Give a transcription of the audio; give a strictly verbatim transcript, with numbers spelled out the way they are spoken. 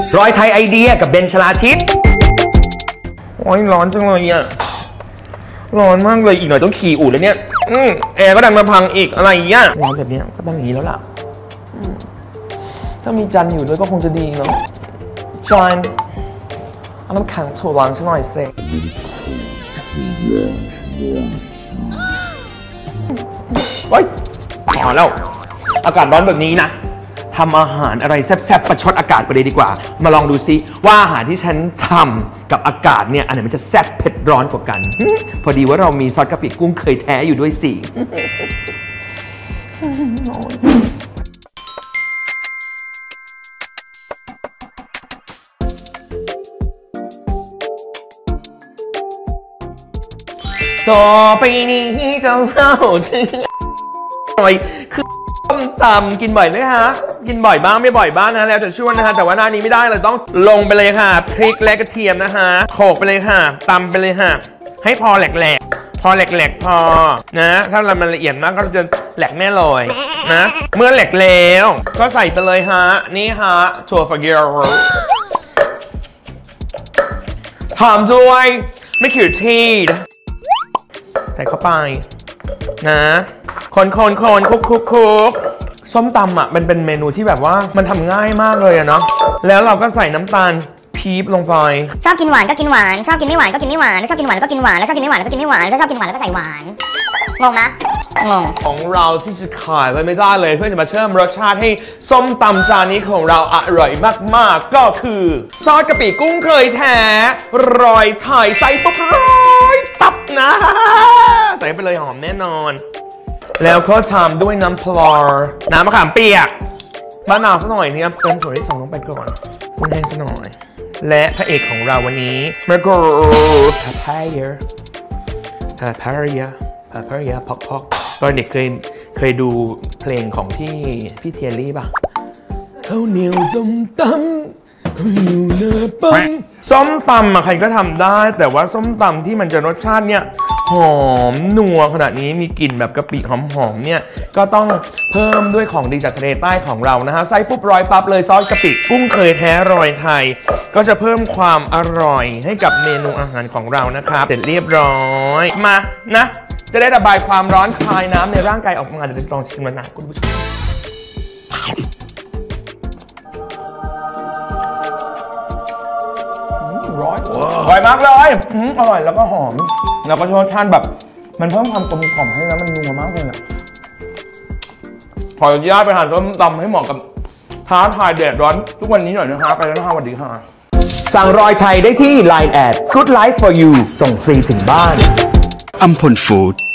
รอยไทยไอเดียกับเบนชลาทิพย์โอ้ยร้อนจังเลยอ่ะร้อนมากเลยอีกหน่อยต้องขี่อู่แล้วเนี่ยอืมแอร์ก็ดันมาพังอีกอะไรอย่างเงี้ยร้อนแบบนี้ก็ต้องอย่างนี้แล้วล่ะถ้ามีจันอยู่ด้วยก็คงจะดีเนาะจันเอาน้ำแข็งถูร้อนฉันหน่อยสิเฮ้ยพอแล้วอากาศร้อนแบบนี้นะทำอาหารอะไรแซ่บๆประชดอากาศไปเลยดีกว่ามาลองดูซิว่าอาหารที่ฉันทำกับอากาศเนี่ยอันไหนมันจะแซ่บเผ็ดร้อนกว่ากันพอดีว่าเรามีซอสกะปิกุ้งเคยแท้อยู่ด้วยสิต่อไปนี้จะเล่าถึงอะไรคือต้มตำกินบ่อยไหมฮะกินบ่อยบ้างไม่บ่อยบ้างนะแล้วแต่ช่วงนะฮะแต่ว่าหน้านี้ไม่ได้เลยต้องลงไปเลยค่ะพริกและกระเทียมนะฮะโขลกไปเลยค่ะตำไปเลยค่ะให้พอแหลกๆพอแหลกๆพอนะถ้าเรามันละเอียดมากก็จะแหลกแม่ลอยนะเมื่อแหลกแล้วก็ใส่ไปเลยฮะนี่ฮะถั่วฝักยาวหอมด้วยมะเขือเทศใส่เข้าไปนะคนคนคนคุกคุกคุกส้มตำอ่ะมันเป็นเมนูที่แบบว่ามันทำง่ายมากเลยอะเนาะแล้วเราก็ใส่น้ำตาลปี๊บลงไปชอบกินหวานก็กินหวานชอบกินไม่หวานก็กินไม่หวานชอบกินหวานก็กินหวานแล้วชอบกินไม่หวานก็กินไม่หวานถ้าชอบกินหวานแล้วก็ใส่หวานงงนะงงของเราที่จะขายไปไม่ได้เลยเพื่อจะมาเพิ่มรสชาติให้ส้มตำจานนี้ของเราอร่อยมากๆก็คือซอสกะปิกุ้งเคยแท้รอยไทยใส่ปุ๊บรอยปั๊บนะใส่ไปเลยหอมแน่นอนแล้วก็ทำด้วยน้ำพลอน้ำมะขามเปียกมะนาวสักหน่อยเนี่ยเติมถั่วที่สองลงไปก่อนกุ้งแห้งสักหน่อยและพระเอกของเราวันนี้มะกรูดพาพายาพาพายาพาพายาพอกพอกตอนเด็กเคยเคยดูเพลงของพี่พี่เทียรี่ป่ะข้าวเหนียวส้มตำข้าวเหนียวเนื้อปั้นส้มตำอะใครก็ทำได้แต่ว่าส้มตำที่มันจะรสชาติเนี่ยหอมนัวขนาดนี้มีกลิ่นแบบกะปิหอมๆเนี่ยก็ต้องเพิ่มด้วยของดีจากทะเลใต้ของเรานะฮะใส่ปุ๊บรอยปั๊บเลยซอสกะปิกุ้งเคยแท้รอยไทยก็จะเพิ่มความอร่อยให้กับเมนูอาหารของเรานะครับเสร็จเรียบร้อยมานะจะได้ระบายความร้อนคลายน้ำในร่างกายออกมาเดี๋ยวจะลองชิมมันนะคุณผู้ชมร้อยอร่อยมากเลยอร่อยแล้วก็หอมแล้วก็รสชาติแบบมันเพิ่มความกลมกล่อมให้แล้วมันนัวมากเลยอ่ะขออนุญาตไปทานส้มตำให้เหมาะกับท้าทายแดดร้อนทุกวันนี้หน่อยนะครับไปแล้วนะสวัสดีค่ะสั่งรอยไทยได้ที่ ไลน์ แอด กู๊ดไลฟ์ ฟอร์ ยู ส่งฟรีถึงบ้านอัมพลฟู้ด